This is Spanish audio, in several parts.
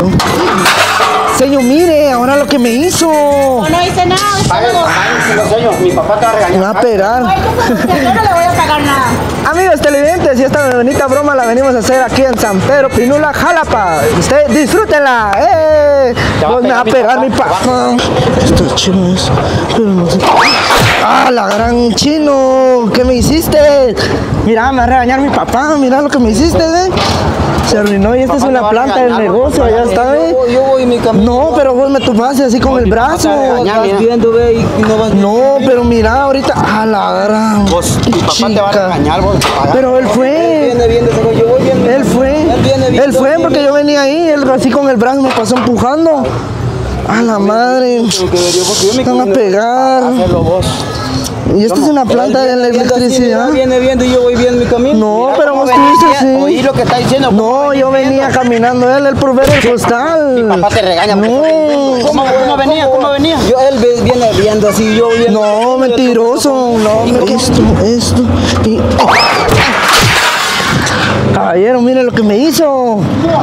Señor, mire, ahora lo que me hizo. No hice nada. Señor, mi papá te va a regañar. Me va a pegar. Yo no le voy a pagar nada. Amigos televidentes, y esta bonita broma la venimos a hacer aquí en San Pedro Pinula, Jalapa. Usted disfrútenla. Pues me va a pegar mi papá. Esto es chino, eso. Pero no sé. ¡Ah, la gran chino! ¿Qué me hiciste? Mira, me va a regañar mi papá. Mira lo que me hiciste, Se arruinó y esta es una planta del negocio, ya está, Yo voy mi camino. No, pero vos me tomaste así con el brazo. Estás viendo, ve, y no vas. No, pero mira, ahorita. ¡Ah, la gran! Vos, mi papá te va a regañar, vos. Pero él fue. Yo voy bien. Él fue. Él fue porque yo venía ahí, él así con el brazo me pasó empujando. ¡A la madre! Me van a pegar. Hazlo vos. Y esta es una planta de la electricidad. Viene viendo y yo voy bien mi camino. No, Mira, pero ¿cómo vos estuviste así. Oí lo que está diciendo. No, yo venía caminando, él por ver el costal. Mi papá te regaña. No. ¿Cómo venía? Él viene viendo así, yo viendo. No, mentiroso. No, esto. Y... Caballero, mire lo que me hizo.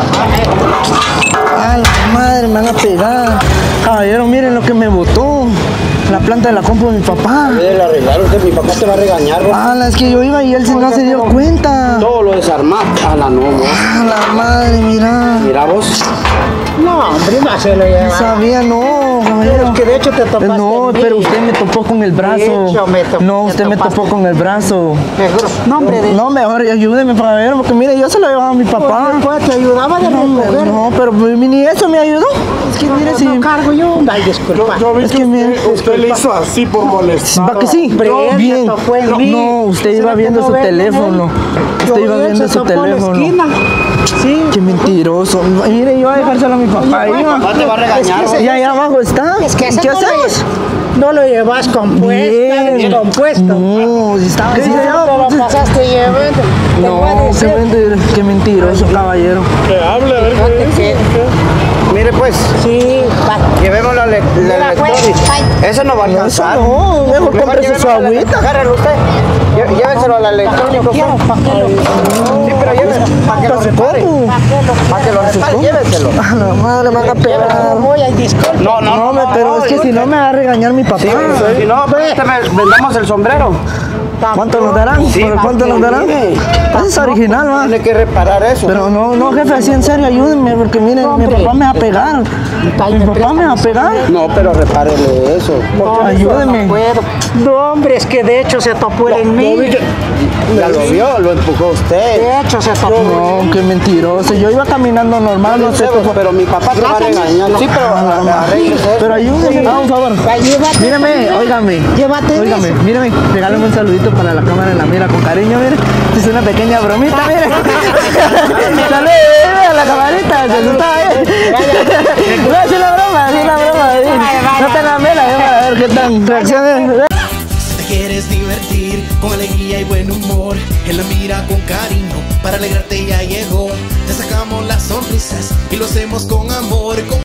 A la madre, me van a pegar. Caballero, miren lo que me botó. La planta de la compu de mi papá. Debe arreglar usted, mi papá te va a regañar, bro. Ah, es que yo iba y él no se dio cuenta. Todo lo desarmaste. A la no, bro. A la madre, mira. Mira vos. No, hombre, no se lo No lleva. sabía, no, caballero. Que de hecho te topaste. No, pero usted me topó con el brazo. No, usted me topó con el brazo. No, hombre, de No, mejor ayúdeme, caballero, porque mire, yo se lo llevaba a mi papá. pues te ayudaba de recoger. No, pero ni eso me ayudó. Es que mire, si... No cargo yo. Ay, disculpa. Es que mire... Usted le hizo así por molestar. ¿Va que sí? Hombre, Bien. se topó en mí. No, usted iba ¿Será que viendo no su ven, teléfono. no? Usted iba Yo, viendo se su topó en la teléfono. esquina. Sí. Qué mentiroso. Mire, yo voy a dejárselo a mi papá. Ahí va. Papá te va a regañar, bro. Y ahí abajo está. Es que ¿Y ese qué no lo hacemos? No lo llevas compuesto. Bien. Compuesto. No, si estaba ¿Qué así. te lo pasaste llevando? Te voy a No, decir. qué mentiroso, caballero. Que hable, a ver qué dice. Mire pues, Sí, va. llevémoslo al Mira, pues, electrónico. Eso no va a Eso alcanzar. no, mejor cómprese su agüita. Agárralo usted. Llévenselo al electrónico. Quiero, ¿para qué lo? Sí, pero llévenselo. Para que lo repare. Para que lo repare, llévenselo. A la madre, me van a pegar. Voy, ay, disculpa. No, Pero es que si no me va a regañar mi papá. Si no, pues, vendamos el sombrero. ¿Cuánto nos darán? ¿Por cuánto nos darán? Ese es original, va. Tiene que reparar eso. Pero no, jefe, así en serio, ayúdenme, porque miren, mi papá me va a pegar. Mi papá me va a pegar. No, pero repárele eso. Ayúdenme. No puedo. No, hombre, es que de hecho se topó en mí. Ya lo vio, lo empujó usted. De hecho se topó. No, qué mentiroso. Yo iba caminando normal, no sé cómo. Pero mi papá te va a regañar. Sí, pero arréglese. Pero ayúdenme, por favor. Llévate. Mírame, óigame. Llévate. Óigame, mírame, regálame un saludito para la cámara en la mira con cariño, mire. Es una pequeña bromita, mire. Salud, a la camarita, se asustaba, No, es una broma, es una broma. No te la mela, a ver qué tan reacciona. Si te quieres divertir con alegría y buen humor, en la mira con cariño, para alegrarte ya llegó. Te sacamos las sonrisas y lo hacemos con amor.